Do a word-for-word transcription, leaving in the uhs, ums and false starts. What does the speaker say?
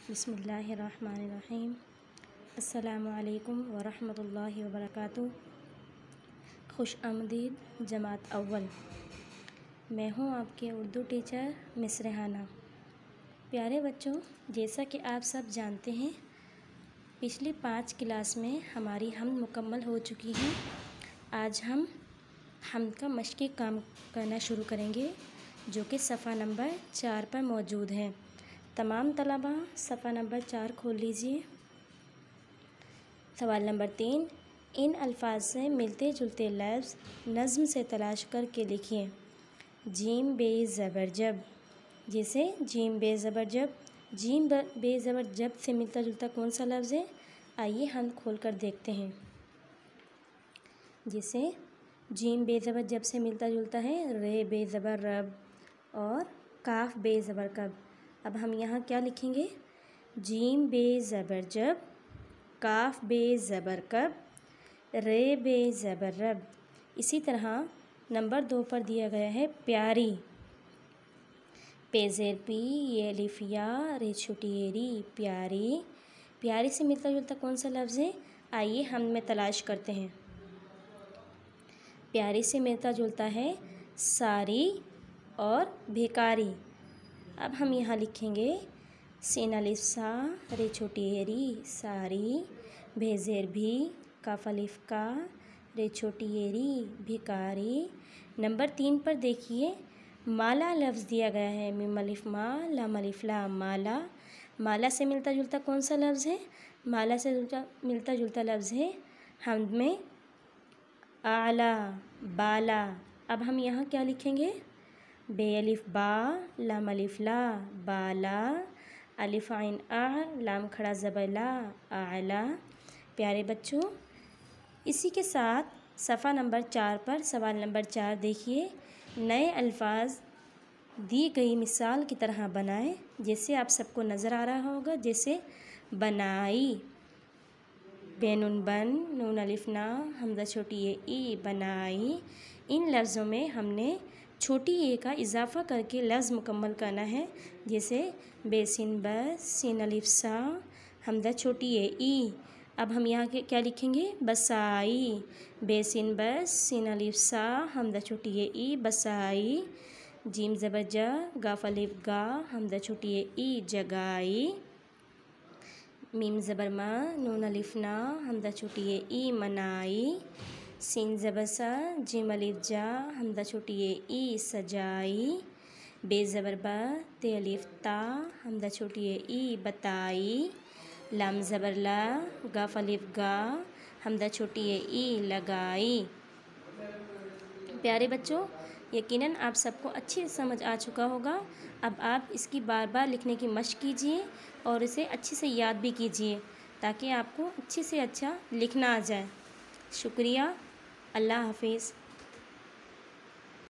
बिस्मिल्लाहिर्रहमानिर्रहीम। अस्सलामु अलैकुम वरहमतुल्लाहि वबरकातुहू। खुश आमदीद जमात अव्वल। मैं हूँ आपके उर्दू टीचर मिस रेहाना। प्यारे बच्चों, जैसा कि आप सब जानते हैं, पिछली पाँच क्लास में हमारी हमद मुकम्मल हो चुकी है। आज हम हमद का मश्क़ी काम करना शुरू करेंगे, जो कि सफ़ा नंबर चार पर मौजूद है। तमाम तलबा सफ़ा नंबर चार खोल लीजिए। सवाल नंबर तीन, इन अल्फाज से मिलते जुलते लफ्ज़ नज़्म से तलाश करके लिखिए। जीम बे ज़बर जब, जैसे जीम बे ज़बर जब। जीम बे ज़बर जब से मिलता जुलता कौन सा लफ्ज़ है? आइए हम खोल कर देखते हैं। जैसे जीम बे ज़बर जब से मिलता जुलता है रे बे ज़बर रब और काफ बे ज़बर कब। अब हम यहाँ क्या लिखेंगे? जीम बे ज़बर जब, काफ बे ज़बर कब, रे बे ज़बर रब। इसी तरह नंबर दो पर दिया गया है प्यारी। पे ज़ेर पी, ये अलिफ या, रे छोटी ये री, प्यारी। प्यारी से मिलता जुलता कौन सा लफ्ज़ है? आइए हम में तलाश करते हैं। प्यारी से मिलता जुलता है सारी और भिकारी। अब हम यहाँ लिखेंगे सीन अलिफ सा, रे छोटी ये री, सारी, भे ज़ेर भी, काफ अलिफ का, रे छोटी ये री, भिकारी। नंबर तीन पर देखिए, माला लफ्ज़ दिया गया है। मीम अलिफ मा, लाम अलिफ ला, माला। माला से मिलता जुलता कौन सा लफ्ज़ है? माला से मिलता जुलता लफ्ज़ है हमद में आला, बाला। अब हम यहाँ क्या लिखेंगे? बे अलिफ बा, लाम अलिफ ला, बाला, अलिफ आइन आ, लाम खड़ा ज़बर ला, आला। प्यारे बच्चों, इसी के साथ सफ़ा नंबर चार पर सवाल नंबर चार देखिए। नए अल्फाज दी गई मिसाल की तरह बनाएं, जैसे आप सबको नज़र आ रहा होगा। जैसे बनाई, बेनुन बन, नून अलिफ ना, हमज़ा छोटी ये ई, बनाई। इन लफ्ज़ों में हमने छोटी ए का इजाफ़ा करके लफ्ज़ मुकम्मल करना है। जैसे बेसिन बस, सीन अलिफ सा, हमज़ा छोटी ए ई। अब हम यहाँ के क्या लिखेंगे? बसाई, बेसिन बस, सीन अलिफ सा, हमज़ा छोटी ए ई, बसाई। जीम ज़बर जा, गाफ अलिफ गा, हमज़ा छोटी ए ई, जगाई। मीम ज़बर मा, नून अलिफ ना, हमज़ा छोटी ए ई, मनाई। सीन ज़बर सा, जीम अलिफ जा, हमज़ा छोटी ए ई, सजाई। बे ज़बर बा, ते अलिफ ता, हमज़ा छोटी ए ई, बताई। लाम ज़बर ला, गाफ अलिफ गा, हमज़ा छोटी ए ई, लगाई। प्यारे बच्चों, यकीनन आप सबको अच्छी समझ आ चुका होगा। अब आप इसकी बार बार लिखने की मशक़ कीजिए और इसे अच्छे से याद भी कीजिए, ताकि आपको अच्छे से अच्छा लिखना आ जाए। शुक्रिया। अल्लाह हाफिज़।